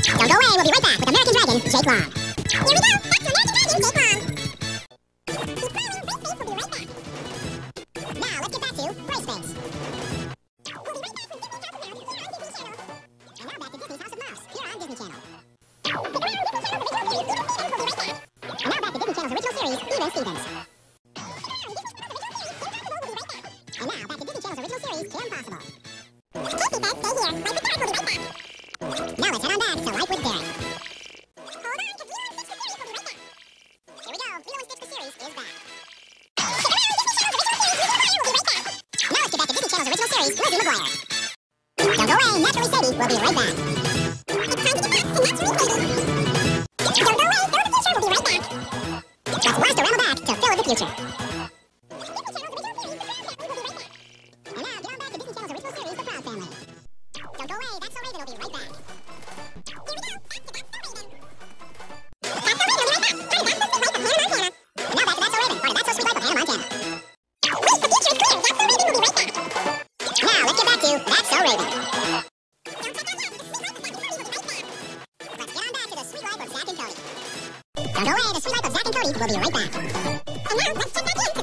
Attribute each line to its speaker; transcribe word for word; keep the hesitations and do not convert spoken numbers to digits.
Speaker 1: Don't go away, we'll be right back with American Dragon, Jake Long. Here we go, back to American Dragon, Jake Long. Keep crawling, Brace Face will be right back. Now, let's get back to Brace Face. We'll be right back with Disney's House of Mouse here on Disney Channel. And now back to Disney's House of Mouse here on Disney Channel. Stick around, Disney Channel's original series, Even Stevens will be right back. And now back to Disney Channel's original series, Even Stevens. And now back to Disney Channel's original series, Kim Possible. Okay, Steve, stay here. Life with Derek will be right back. Now let's head on back to Life with Derek. Hold on, because Lilo and Stitch the series will be right back. Here we go, Lilo and Stitch the series is back. Stick around, Disney Channel's original series, Lizzie McGuire will be right back. Now let's get back to Disney Channel's original series, Lizzie McGuire. Don't go away, Naturally Sadie will be right back. It's time to get back to Naturally Sadie. Don't go away, Phil of the Future will be right back. Let's blast around the back to Phil of the Future. And now get on back to Disney Channel's original series, The Proud Family. Don't go away, That's So Raven will be right back. Here we go, back to That's So Raven. That's So Raven will be right back. Part of That's So Sweet Life of Hannah Montana. And now back to That's So Raven, part of That's So Sweet Life of Hannah Montana. Wait, the future is clear. That's So Raven will be right back. Now let's get back to That's So Raven. Don't check out yet. The Sweet Life of Zack and Cody will be right back. Let's get on back to the Sweet Life of Zack and Cody. Don't go away, the Sweet Life of Zack and Cody will be right back. And now let's check back in.